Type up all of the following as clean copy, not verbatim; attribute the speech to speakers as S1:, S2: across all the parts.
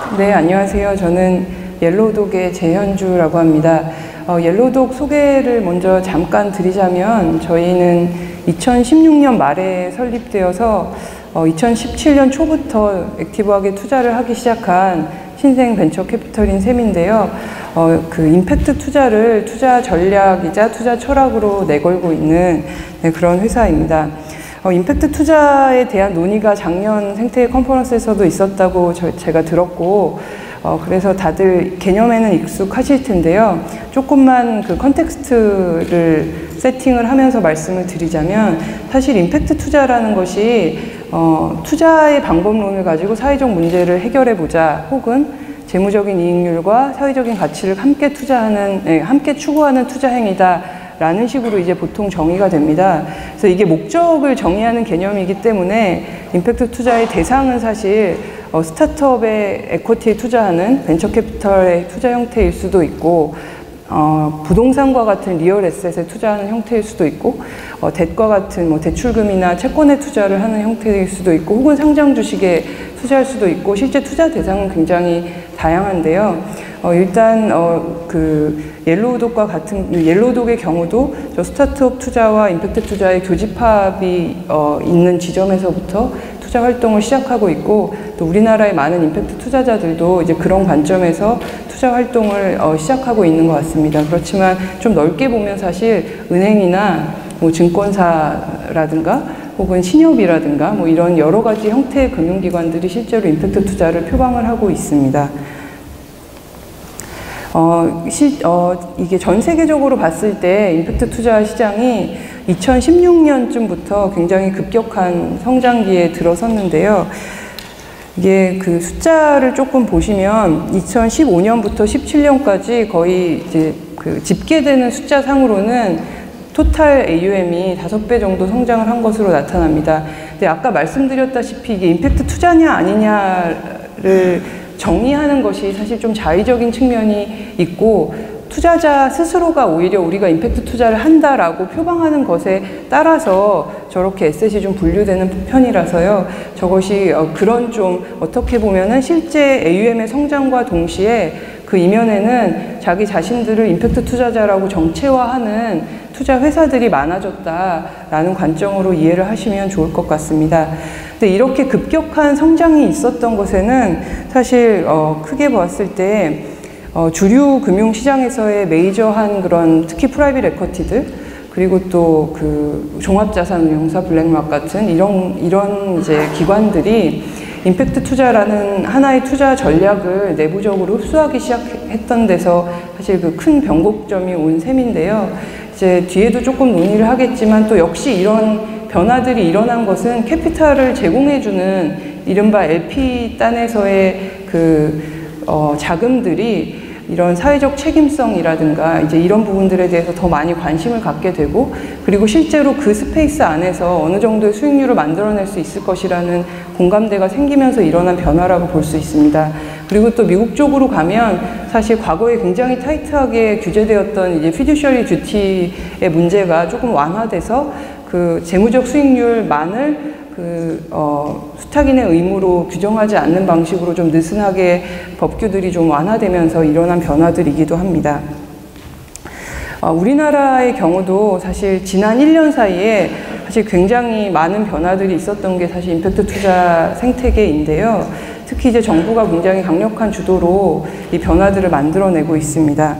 S1: 네, 안녕하세요. 저는 옐로우독의 재현주라고 합니다. 옐로우독 소개를 먼저 잠깐 드리자면 저희는 2016년 말에 설립되어서 2017년 초부터 액티브하게 투자를 하기 시작한 신생 벤처 캐피털인 셈인데요. 그 임팩트 투자를 투자 전략이자 투자 철학으로 내걸고 있는 그런 회사입니다. 임팩트 투자에 대한 논의가 작년 생태 컨퍼런스에서도 있었다고 제가 들었고, 그래서 다들 개념에는 익숙하실 텐데요. 조금만 그 컨텍스트를 세팅을 하면서 말씀을 드리자면, 사실 임팩트 투자라는 것이 투자의 방법론을 가지고 사회적 문제를 해결해보자, 혹은 재무적인 이익률과 사회적인 가치를 함께 함께 추구하는 투자 행위다 라는 식으로 이제 보통 정의가 됩니다. 그래서 이게 목적을 정의하는 개념이기 때문에 임팩트 투자의 대상은 사실 스타트업의 에쿼티에 투자하는 벤처 캐피털의 투자 형태일 수도 있고, 부동산과 같은 리얼 에셋에 투자하는 형태일 수도 있고, 뎃과 같은 대출금이나 채권에 투자를 하는 형태일 수도 있고, 혹은 상장 주식에 투자할 수도 있고, 실제 투자 대상은 굉장히 다양한데요. 일단 그 옐로우독과 같은 옐로우독의 경우도 저 스타트업 투자와 임팩트 투자의 교집합이 있는 지점에서부터 투자 활동을 시작하고 있고, 또 우리나라의 많은 임팩트 투자자들도 이제 그런 관점에서 투자 활동을 시작하고 있는 것 같습니다. 그렇지만 좀 넓게 보면 사실 은행이나 증권사라든가 혹은 신협이라든가 이런 여러 가지 형태의 금융기관들이 실제로 임팩트 투자를 표방을 하고 있습니다. 이게 전 세계적으로 봤을 때 임팩트 투자 시장이 2016년쯤부터 굉장히 급격한 성장기에 들어섰는데요. 이게 그 숫자를 조금 보시면 2015년부터 17년까지 거의 이제 그 집계되는 숫자상으로는 토탈 AUM이 5배 정도 성장을 한 것으로 나타납니다. 근데 아까 말씀드렸다시피 이게 임팩트 투자냐 아니냐를 정의하는 것이 사실 좀 자의적인 측면이 있고, 투자자 스스로가 오히려 우리가 임팩트 투자를 한다라고 표방하는 것에 따라서 저렇게 에셋이 좀 분류되는 편이라서요. 저것이 그런 좀 어떻게 보면은 실제 AUM의 성장과 동시에 그 이면에는 자기 자신들을 임팩트 투자자라고 정체화하는 투자 회사들이 많아졌다라는 관점으로 이해를 하시면 좋을 것 같습니다. 근데 이렇게 급격한 성장이 있었던 것에는 사실 크게 봤을 때 주류 금융시장에서의 메이저한 그런 특히 프라이빗 에쿼티들, 그리고 또 그 종합자산운용사 블랙락 같은 이런 이제 기관들이 임팩트 투자라는 하나의 투자 전략을 내부적으로 흡수하기 시작했던 데서 사실 그 큰 변곡점이 온 셈인데요. 이제 뒤에도 조금 논의를 하겠지만 또 역시 이런 변화들이 일어난 것은 캐피탈을 제공해주는 이른바 LP 단에서의 그 자금들이 이런 사회적 책임성이라든가 이제 이런 부분들에 대해서 더 많이 관심을 갖게 되고, 그리고 실제로 그 스페이스 안에서 어느 정도의 수익률을 만들어낼 수 있을 것이라는 공감대가 생기면서 일어난 변화라고 볼 수 있습니다. 그리고 또 미국 쪽으로 가면 사실 과거에 굉장히 타이트하게 규제되었던 이제 피듀셔리 듀티의 문제가 조금 완화돼서 그 재무적 수익률만을 수탁인의 의무로 규정하지 않는 방식으로 좀 느슨하게 법규들이 좀 완화되면서 일어난 변화들이기도 합니다. 우리나라의 경우도 사실 지난 1년 사이에 사실 굉장히 많은 변화들이 있었던 게 사실 임팩트 투자 생태계인데요. 특히 이제 정부가 굉장히 강력한 주도로 이 변화들을 만들어내고 있습니다.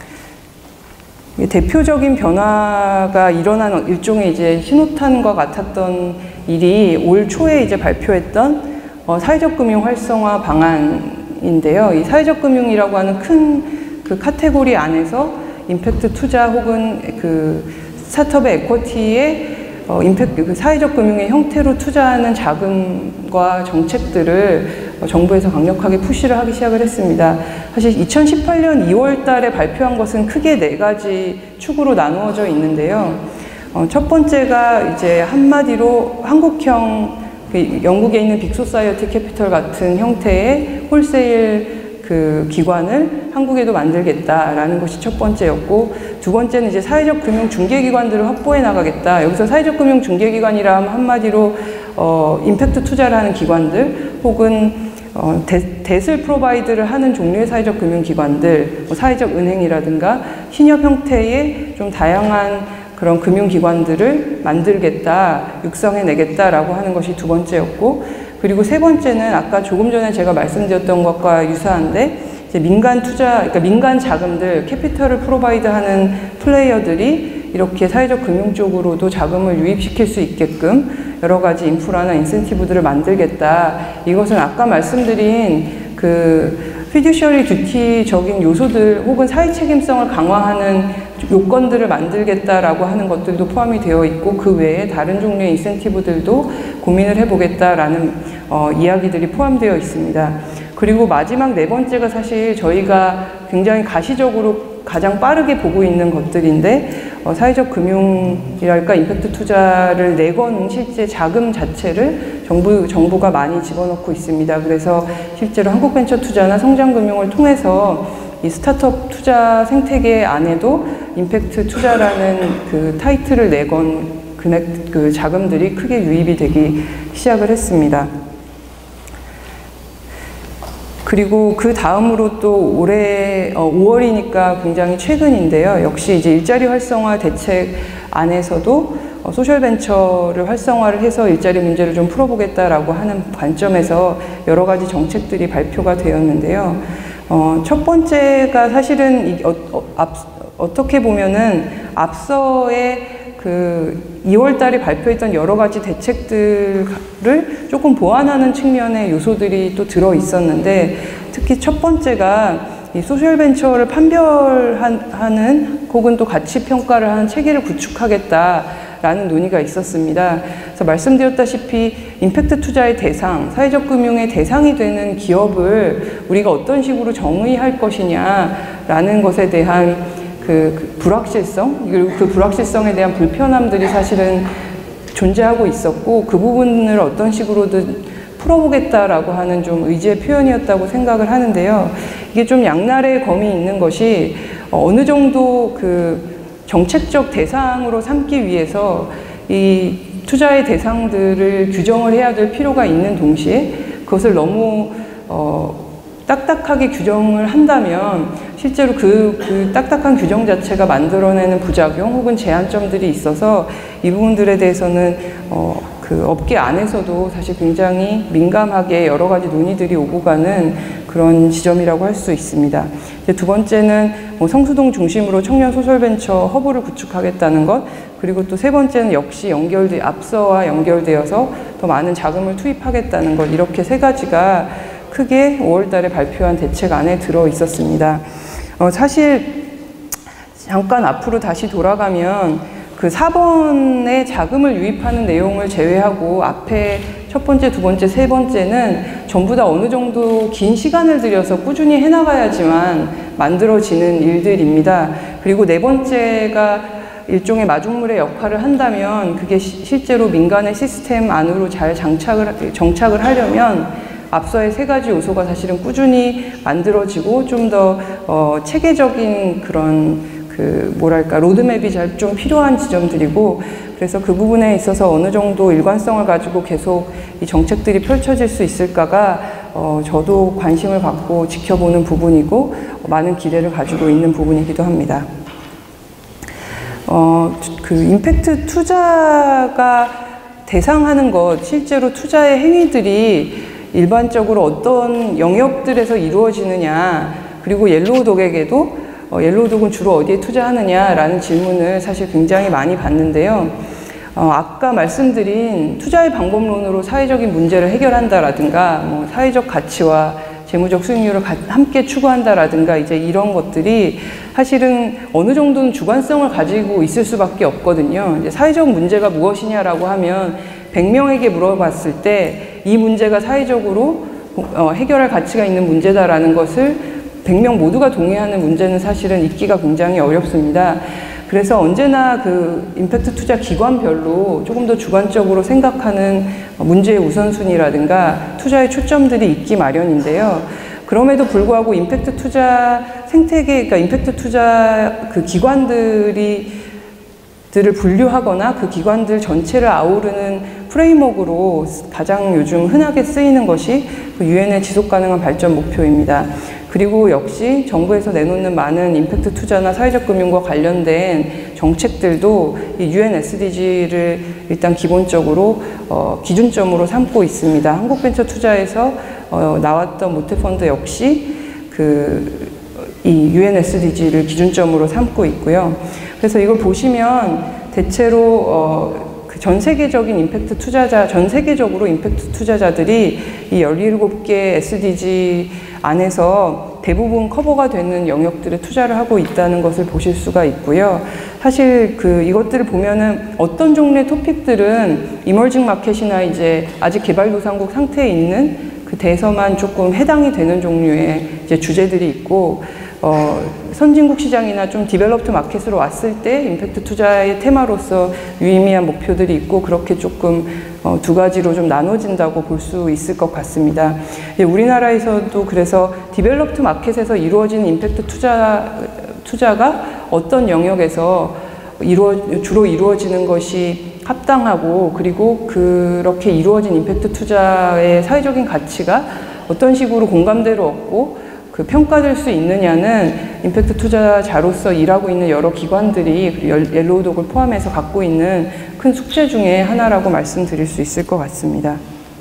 S1: 대표적인 변화가 일어난 일종의 이제 신호탄과 같았던 일이 올 초에 이제 발표했던 사회적 금융 활성화 방안인데요. 이 사회적 금융이라고 하는 큰 그 카테고리 안에서 임팩트 투자 혹은 그 스타트업의 에쿼티에 그 사회적 금융의 형태로 투자하는 자금과 정책들을 정부에서 강력하게 푸시를 하기 시작을 했습니다. 사실 2018년 2월 달에 발표한 것은 크게 4가지 축으로 나누어져 있는데요. 첫 번째가 이제 한마디로 한국형, 영국에 있는 빅소사이어티 캐피털 같은 형태의 홀세일 그 기관을 한국에도 만들겠다라는 것이 첫 번째였고, 두 번째는 이제 사회적 금융 중개기관들을 확보해 나가겠다. 여기서 사회적 금융 중개기관이라 하면 한마디로 임팩트 투자를 하는 기관들 혹은 뎃을 프로바이드를 하는 종류의 사회적 금융기관들, 뭐 사회적 은행이라든가 신협 형태의 좀 다양한 그런 금융기관들을 만들겠다, 육성해내겠다라고 하는 것이 두 번째였고, 그리고 세 번째는 아까 조금 전에 제가 말씀드렸던 것과 유사한데, 이제 민간 투자, 그러니까 민간 자금들, 캐피털을 프로바이드 하는 플레이어들이 이렇게 사회적 금융 쪽으로도 자금을 유입시킬 수 있게끔 여러 가지 인프라나 인센티브들을 만들겠다. 이것은 아까 말씀드린 그 피듀셔리 듀티적인 요소들 혹은 사회 책임성을 강화하는 요건들을 만들겠다라고 하는 것들도 포함이 되어 있고, 그 외에 다른 종류의 인센티브들도 고민을 해보겠다라는 이야기들이 포함되어 있습니다. 그리고 마지막 네 번째가 사실 저희가 굉장히 가시적으로 가장 빠르게 보고 있는 것들인데, 사회적 금융이랄까 임팩트 투자를 내건 실제 자금 자체를 정부가 많이 집어넣고 있습니다. 그래서 실제로 한국벤처투자나 성장금융을 통해서 이 스타트업 투자 생태계 안에도 임팩트 투자라는 그 타이틀을 내건 그 자금들이 크게 유입이 되기 시작을 했습니다. 그리고 그 다음으로 또 올해 5월이니까 굉장히 최근인데요. 역시 이제 일자리 활성화 대책 안에서도 소셜벤처를 활성화를 해서 일자리 문제를 좀 풀어보겠다라고 하는 관점에서 여러 가지 정책들이 발표가 되었는데요. 첫 번째가 사실은 어떻게 보면은 앞서의 그 2월 달에 발표했던 여러 가지 대책들을 조금 보완하는 측면의 요소들이 또 들어 있었는데, 특히 첫 번째가 이 소셜벤처를 판별하는 혹은 또 가치 평가를 하는 체계를 구축하겠다라는 논의가 있었습니다. 그래서 말씀드렸다시피 임팩트 투자의 대상, 사회적 금융의 대상이 되는 기업을 우리가 어떤 식으로 정의할 것이냐라는 것에 대한 그 불확실성, 그리고 그 불확실성에 대한 불편함들이 사실은 존재하고 있었고, 그 부분을 어떤 식으로든 풀어보겠다라고 하는 좀 의지의 표현이었다고 생각을 하는데요. 이게 좀 양날의 검이 있는 것이 어느 정도 그 정책적 대상으로 삼기 위해서 이 투자의 대상들을 규정을 해야 될 필요가 있는 동시에 그것을 너무 딱딱하게 규정을 한다면 실제로 그 딱딱한 규정 자체가 만들어내는 부작용 혹은 제한점들이 있어서 이 부분들에 대해서는 그 업계 안에서도 사실 굉장히 민감하게 여러 가지 논의들이 오고 가는 그런 지점이라고 할 수 있습니다. 이제 두 번째는 성수동 중심으로 청년 소셜벤처 허브를 구축하겠다는 것, 그리고 또 세 번째는 역시 앞서와 연결되어서 더 많은 자금을 투입하겠다는 것, 이렇게 세 가지가 크게 5월 달에 발표한 대책 안에 들어 있었습니다. 사실 잠깐 앞으로 다시 돌아가면 그 4번의 자금을 유입하는 내용을 제외하고 앞에 첫 번째, 두 번째, 세 번째는 전부 다 어느 정도 긴 시간을 들여서 꾸준히 해나가야지만 만들어지는 일들입니다. 그리고 네 번째가 일종의 마중물의 역할을 한다면 그게 실제로 민간의 시스템 안으로 잘 정착을 하려면 앞서의 세 가지 요소가 사실은 꾸준히 만들어지고 좀 더 체계적인 그런 로드맵이 잘 좀 필요한 지점들이고, 그래서 그 부분에 있어서 어느 정도 일관성을 가지고 계속 이 정책들이 펼쳐질 수 있을까가 저도 관심을 갖고 지켜보는 부분이고 많은 기대를 가지고 있는 부분이기도 합니다. 그 임팩트 투자가 대상하는 것, 실제로 투자의 행위들이 일반적으로 어떤 영역들에서 이루어지느냐, 그리고 옐로우독에게도 옐로우독은 주로 어디에 투자하느냐라는 질문을 사실 굉장히 많이 받는데요. 아까 말씀드린 투자의 방법론으로 사회적인 문제를 해결한다라든가, 사회적 가치와 재무적 수익률을 함께 추구한다라든가, 이제 이런 것들이 사실은 어느 정도는 주관성을 가지고 있을 수밖에 없거든요. 이제 사회적 문제가 무엇이냐라고 하면 100명에게 물어봤을 때 이 문제가 사회적으로 해결할 가치가 있는 문제다라는 것을 100명 모두가 동의하는 문제는 사실은 있기가 굉장히 어렵습니다. 그래서 언제나 그 임팩트 투자 기관별로 조금 더 주관적으로 생각하는 문제의 우선순위라든가 투자의 초점들이 있기 마련인데요. 그럼에도 불구하고 임팩트 투자 생태계, 그러니까 임팩트 투자 그 기관들을 분류하거나 그 기관들 전체를 아우르는 프레임워크로 가장 요즘 흔하게 쓰이는 것이 유엔의 지속가능한 발전 목표입니다. 그리고 역시 정부에서 내놓는 많은 임팩트 투자나 사회적 금융과 관련된 정책들도 이 UN SDG를 일단 기본적으로 기준점으로 삼고 있습니다. 한국벤처투자에서 나왔던 모태펀드 역시 이 UN SDG를 기준점으로 삼고 있고요. 그래서 이걸 보시면 대체로 전 세계적인 임팩트 투자자, 전 세계적으로 임팩트 투자자들이 이 17개 SDG 안에서 대부분 커버가 되는 영역들에 투자를 하고 있다는 것을 보실 수가 있고요. 사실 이것들을 보면은 어떤 종류의 토픽들은 이머징 마켓이나 이제 아직 개발도상국 상태에 있는 데에서만 조금 해당이 되는 종류의 이제 주제들이 있고, 선진국 시장이나 좀 디벨롭드 마켓으로 왔을 때 임팩트 투자의 테마로서 유의미한 목표들이 있고, 그렇게 조금 두 가지로 좀 나눠진다고 볼 수 있을 것 같습니다. 우리나라에서도 그래서 디벨롭드 마켓에서 이루어지는 임팩트 투자가 어떤 영역에서 주로 이루어지는 것이 합당하고, 그리고 그렇게 이루어진 임팩트 투자의 사회적인 가치가 어떤 식으로 공감대를 얻고 평가될 수 있느냐는 임팩트 투자자로서 일하고 있는 여러 기관들이 옐로우독을 포함해서 갖고 있는 큰 숙제 중에 하나라고 말씀드릴 수 있을 것 같습니다.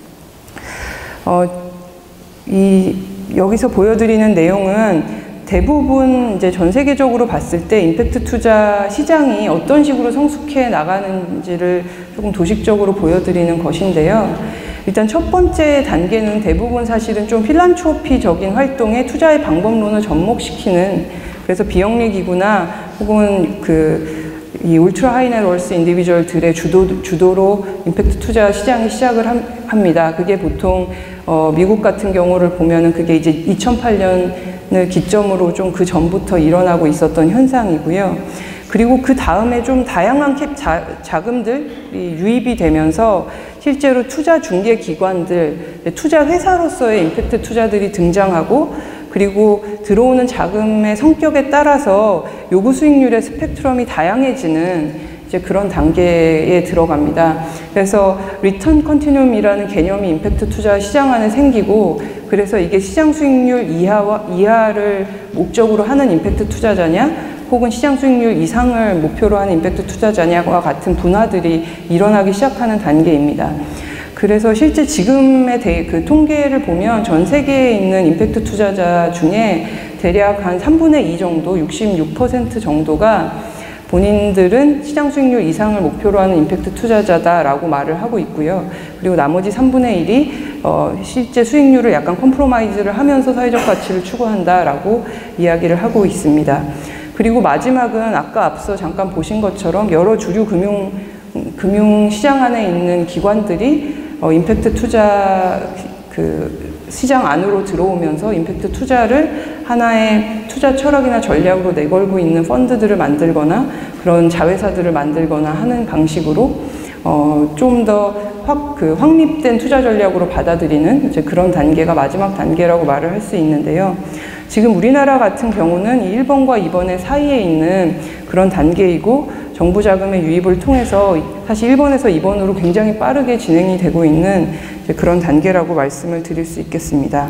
S1: 여기서 보여드리는 내용은 대부분 이제 전 세계적으로 봤을 때 임팩트 투자 시장이 어떤 식으로 성숙해 나가는지를 조금 도식적으로 보여드리는 것인데요. 일단 첫 번째 단계는 대부분 사실은 좀 필란트로피적인 활동에 투자의 방법론을 접목시키는, 그래서 비영리 기구나 혹은 이 울트라 하이넷월스 인디비주얼들의 주도로 임팩트 투자 시장이 시작을 합니다. 그게 보통 미국 같은 경우를 보면은 그게 이제 2008년을 기점으로 좀 그 전부터 일어나고 있었던 현상이고요. 그리고 그 다음에 좀 다양한 자금들이 유입이 되면서 실제로 투자 중개 기관들, 투자 회사로서의 임팩트 투자들이 등장하고, 그리고 들어오는 자금의 성격에 따라서 요구 수익률의 스펙트럼이 다양해지는 이제 그런 단계에 들어갑니다. 그래서 리턴 컨티뉴움이라는 개념이 임팩트 투자 시장 안에 생기고, 그래서 이게 시장 수익률 이하를 목적으로 하는 임팩트 투자자냐, 혹은 시장 수익률 이상을 목표로 하는 임팩트 투자자냐와 같은 분화들이 일어나기 시작하는 단계입니다. 그래서 실제 지금의 통계를 보면 전 세계에 있는 임팩트 투자자 중에 대략 한 3분의 2 정도, 66% 정도가 본인들은 시장 수익률 이상을 목표로 하는 임팩트 투자자다라고 말을 하고 있고요. 그리고 나머지 3분의 1이 실제 수익률을 약간 컴프로마이즈를 하면서 사회적 가치를 추구한다라고 이야기를 하고 있습니다. 그리고 마지막은 아까 앞서 잠깐 보신 것처럼 여러 주류 금융 시장 안에 있는 기관들이 임팩트 투자 시장 안으로 들어오면서 임팩트 투자를 하나의 투자 철학이나 전략으로 내걸고 있는 펀드들을 만들거나 그런 자회사들을 만들거나 하는 방식으로 좀 더 확립된 투자 전략으로 받아들이는 이제 그런 단계가 마지막 단계라고 말을 할 수 있는데요. 지금 우리나라 같은 경우는 1번과 2번의 사이에 있는 그런 단계이고, 정부 자금의 유입을 통해서 사실 1번에서 2번으로 굉장히 빠르게 진행이 되고 있는 이제 그런 단계라고 말씀을 드릴 수 있겠습니다.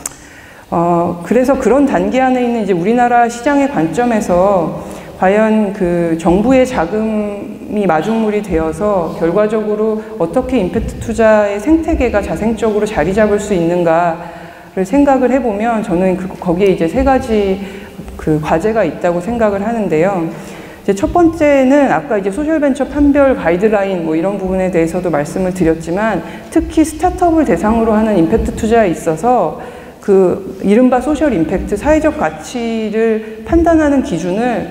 S1: 그래서 그런 단계 안에 있는 이제 우리나라 시장의 관점에서 과연 정부의 자금이 마중물이 되어서 결과적으로 어떻게 임팩트 투자의 생태계가 자생적으로 자리 잡을 수 있는가를 생각을 해보면 저는 거기에 이제 3가지 과제가 있다고 생각을 하는데요. 이제 첫 번째는 아까 이제 소셜벤처 판별 가이드라인 이런 부분에 대해서도 말씀을 드렸지만, 특히 스타트업을 대상으로 하는 임팩트 투자에 있어서 이른바 소셜 임팩트, 사회적 가치를 판단하는 기준을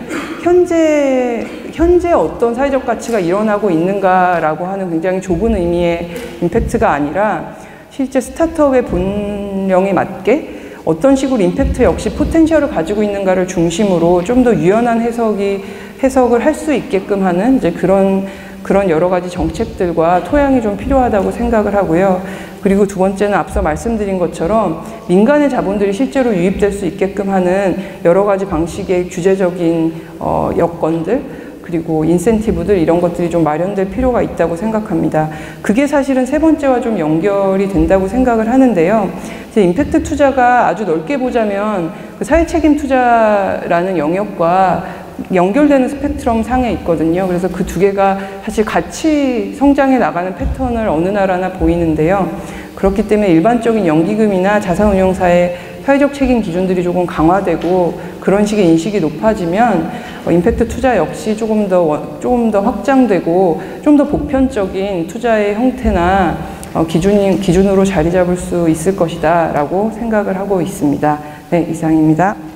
S1: 현재 어떤 사회적 가치가 일어나고 있는가라고 하는 굉장히 좁은 의미의 임팩트가 아니라 실제 스타트업의 본령에 맞게 어떤 식으로 임팩트 역시 포텐셜을 가지고 있는가를 중심으로 좀 더 유연한 해석을 할 수 있게끔 하는 이제 그런 여러 가지 정책들과 토양이 좀 필요하다고 생각을 하고요. 그리고 두 번째는 앞서 말씀드린 것처럼 민간의 자본들이 실제로 유입될 수 있게끔 하는 여러 가지 방식의 규제적인 여건들, 그리고 인센티브들 이런 것들이 좀 마련될 필요가 있다고 생각합니다. 그게 사실은 세 번째와 좀 연결이 된다고 생각을 하는데요. 이제 임팩트 투자가 아주 넓게 보자면 그 사회 책임 투자라는 영역과 연결되는 스펙트럼 상에 있거든요. 그래서 그 두 개가 사실 같이 성장해 나가는 패턴을 어느 나라나 보이는데요. 그렇기 때문에 일반적인 연기금이나 자산운용사의 사회적 책임 기준들이 조금 강화되고 그런 식의 인식이 높아지면 임팩트 투자 역시 조금 더 확장되고 좀 더 보편적인 투자의 형태나 기준으로 자리 잡을 수 있을 것이다 라고 생각을 하고 있습니다. 네, 이상입니다.